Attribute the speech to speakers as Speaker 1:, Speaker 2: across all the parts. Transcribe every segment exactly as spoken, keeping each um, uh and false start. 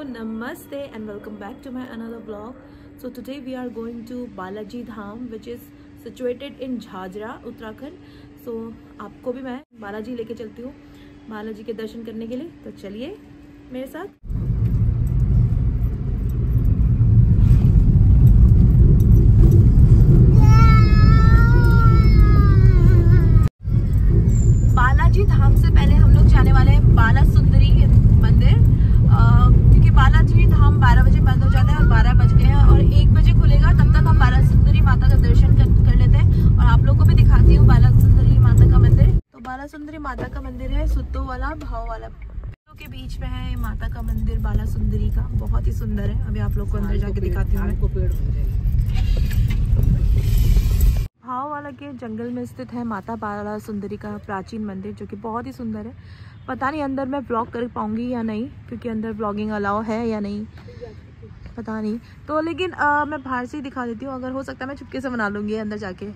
Speaker 1: namaste and welcome back to my another vlog. So today we are going to Balaji Dham which is situated in Jhajra, Uttarakhand. So आपको भी मैं बालाजी लेके चलती हूँ बालाजी के दर्शन करने के लिए, तो चलिए मेरे साथ। बालाजी धाम से पहले हम लोग जाने वाले हैं बाला सुंदरी मंदिर, क्योंकि बालाजी धाम बारह बजे बंद हो जाता है और बारह बज गए हैं और एक बजे खुलेगा। तब तक हम बाला सुंदरी माता का दर्शन कर, कर लेते हैं और आप लोगों को भी दिखाती हूँ बाला सुंदरी माता का मंदिर। तो बाला सुंदरी माता का मंदिर है सुत्तो वाला भाव वाला के बीच में है माता का मंदिर बाला सुंदरी का, बहुत ही सुंदर है। अभी आप लोग को अंदर जाके दिखाती हूँ। भाव वाला के जंगल में स्थित है माता बाला सुंदरी का प्राचीन मंदिर, जो कि बहुत ही सुंदर है। पता नहीं अंदर मैं व्लॉग कर पाऊंगी या नहीं, क्योंकि अंदर व्लॉगिंग अलाउ है या नहीं पता नहीं। तो लेकिन आ, मैं बाहर से ही दिखा देती हूँ, अगर हो सकता है मैं चुपके से बना लूँगी अंदर जाके।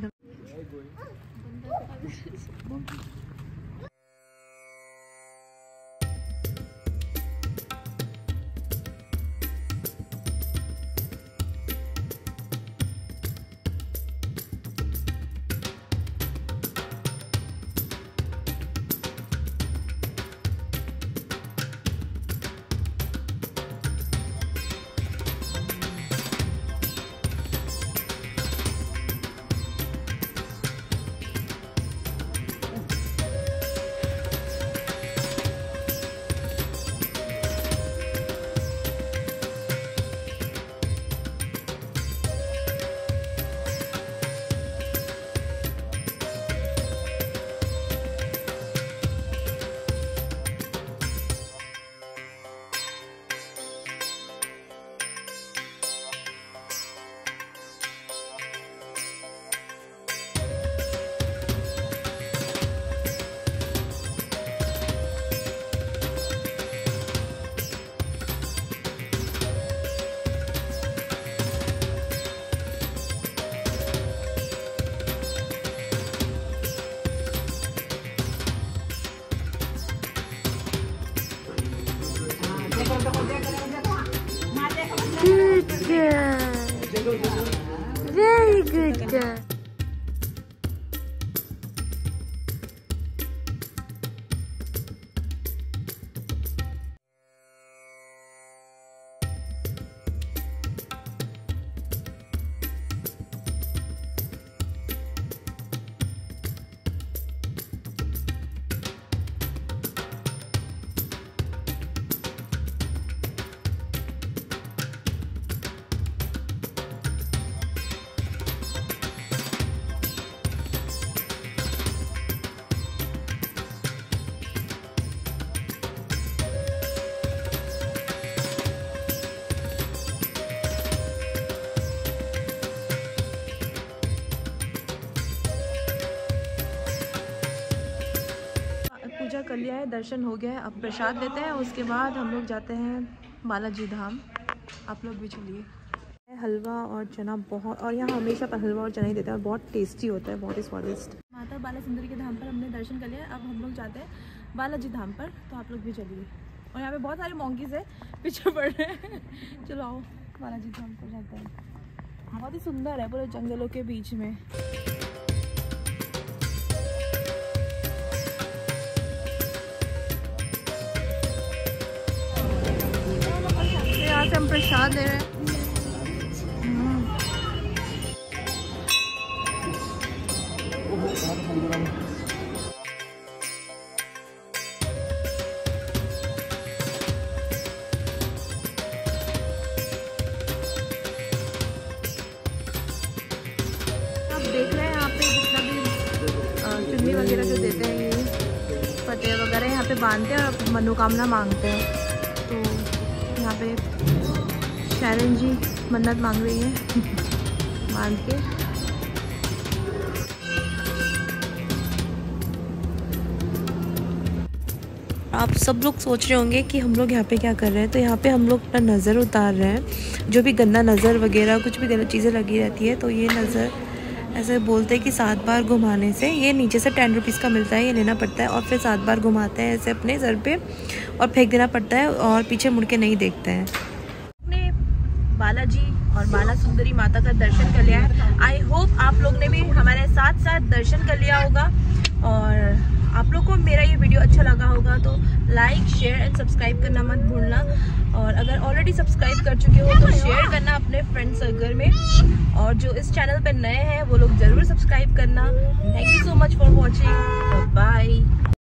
Speaker 1: Good girl. Very good girl. पूजा कर लिया है, दर्शन हो गया है, अब प्रसाद लेते हैं। उसके बाद हम लोग जाते हैं बालाजी धाम। आप लोग भी चलिए। हलवा और चना बहुत, और यहाँ हमेशा पर हलवा और चना ही देते हैं और बहुत टेस्टी होता है, बहुत ही स्वादिष्ट। माता बाला सुंदरी के धाम पर हमने दर्शन कर लिया है, अब हम लोग जाते हैं बालाजी धाम पर, तो आप लोग भी चलिए। और यहाँ पे बहुत सारे मॉन्कीज है पीछे पड़ रहे हैं। चलो आओ बालाजी धाम पर जाते हैं। बहुत ही सुंदर है, पूरे जंगलों के बीच में। यहाँ से हम प्रसाद ले रहे हैं। आप देख रहे हैं यहाँ पे जितना भी चुन्नी वगैरह जो देते हैं, ये फतेह वगैरह यहाँ पे बांधते हैं और मनोकामना मांगते हैं। तो यहाँ पे शरण जी मन्नत मांग रही है मान के। आप सब लोग सोच रहे होंगे कि हम लोग यहाँ पे क्या कर रहे हैं। तो यहाँ पे हम लोग अपना नज़र उतार रहे हैं। जो भी गंदा नज़र वगैरह कुछ भी चीज़ें लगी रहती है, तो ये नज़र ऐसे बोलते हैं कि सात बार घुमाने से, ये नीचे से टेन रुपीज़ का मिलता है, ये लेना पड़ता है और फिर सात बार घुमाते हैं ऐसे अपने सर पे और फेंक देना पड़ता है और पीछे मुड़ के नहीं देखते हैं। हमने बालाजी और बाला सुंदरी माता का दर्शन कर लिया है। आई होप आप लोग ने भी हमारे साथ साथ दर्शन कर लिया होगा और आप लोग को मेरा ये वीडियो अच्छा लगा होगा तो लाइक शेयर एंड सब्सक्राइब करना मत भूलना, और अगर ऑलरेडी सब्सक्राइब कर चुके हो तो शेयर करना अपने फ्रेंड सर्कल में, और जो इस चैनल पे नए हैं वो लोग ज़रूर सब्सक्राइब करना। Thank you so much for watching, bye.